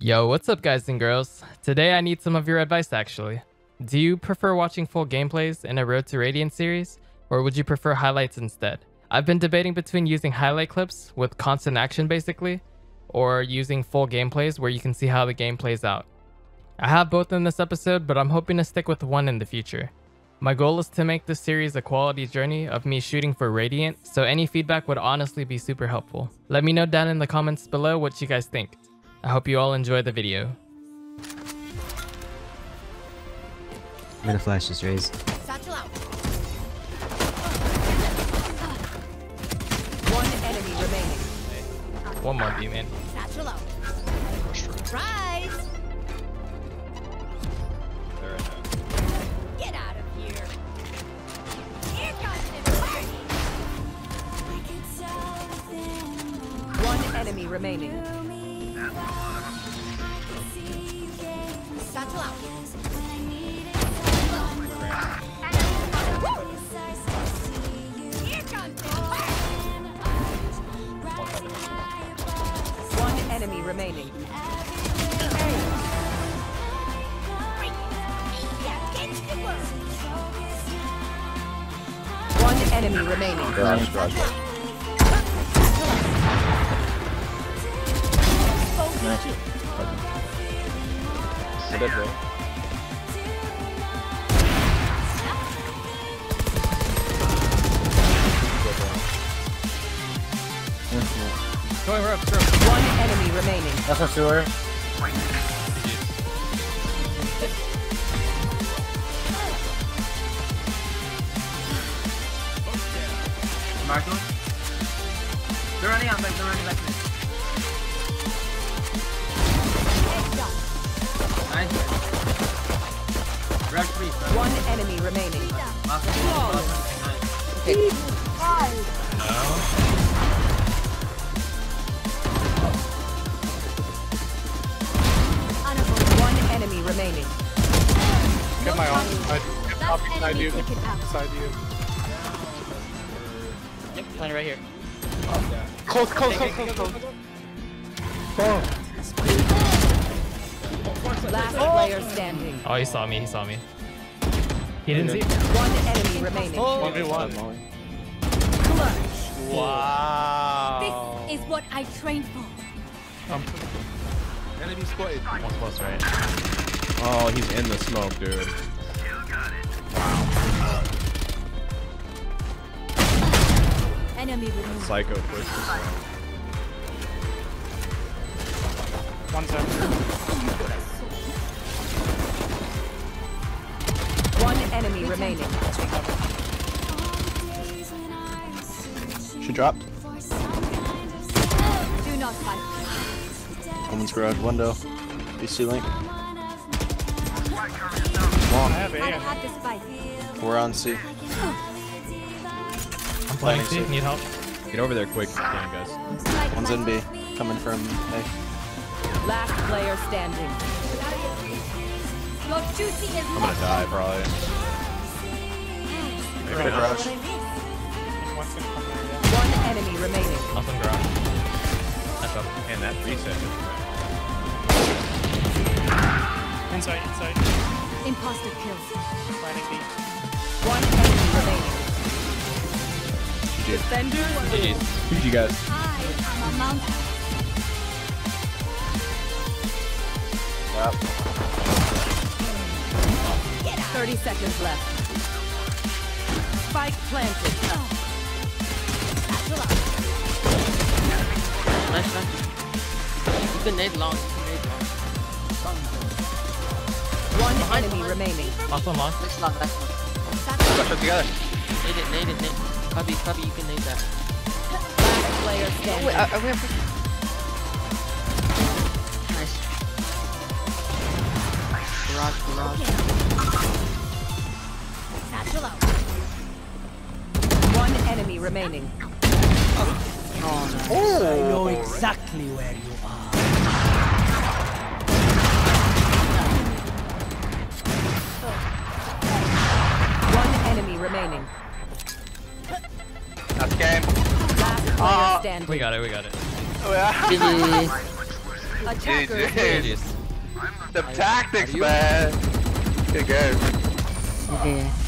Yo, what's up guys and girls? Today I need some of your advice actually. Do you prefer watching full gameplays in a Road to Radiant series, or would you prefer highlights instead? I've been debating between using highlight clips with constant action basically, or using full gameplays where you can see how the game plays out. I have both in this episode, but I'm hoping to stick with one in the future. My goal is to make this series a quality journey of me shooting for Radiant, so any feedback would honestly be super helpful. Let me know down in the comments below what you guys think. I hope you all enjoy the video. I'm gonna flash this raise. One enemy remaining. One more B, man. Rise! Get out of here. Here comes the party. One enemy remaining. Satchel out. Here comes the party. One enemy remaining. One enemy remaining. Going rough, One enemy remaining. That's a sewer. Marco? They're running out, they're running back. Nice. Red free. One enemy remaining. Okay. One enemy remaining. Get my arm. Up beside you. Beside you. Yep, playing right here. Close. Last player standing. Oh, he saw me, He didn't see. One enemy remaining. 1v1. Wow. This is what I trained for. Enemy spotted. One close, right? Oh, he's in the smoke, dude. Enemy removed. Psycho pushed this one. One side. One enemy remaining. She dropped. Do not fight. Woman's garage window. BC link. I have I A. have this fight. We're on C. I'm playing C, need help. Get over there quick if you can, guys. One's in B. Coming from A. Last player standing. Your duty is I'm gonna die, probably. Maybe garage. One's gonna come there, One enemy remaining. Nothing garage. That's up. And that reset. yeah. Inside. imposter kill. Planning B. One enemy remaining. GG. Defender. GG, guys. I am a mountain. Yep. 30 seconds left. Spike planted. Nice. You can nade long. One enemy remaining. Also long. Nice long. Let's put together. Nade it. Copy, you can nade that. Last player standing. Wait, are we up? Nice. Garage. Satchel out. One enemy remaining. Oh, I know exactly where you are. One enemy remaining. That's game. Last player standing. We got it. GG. Attackers. GG's. The tactics, man. Good game. Okay.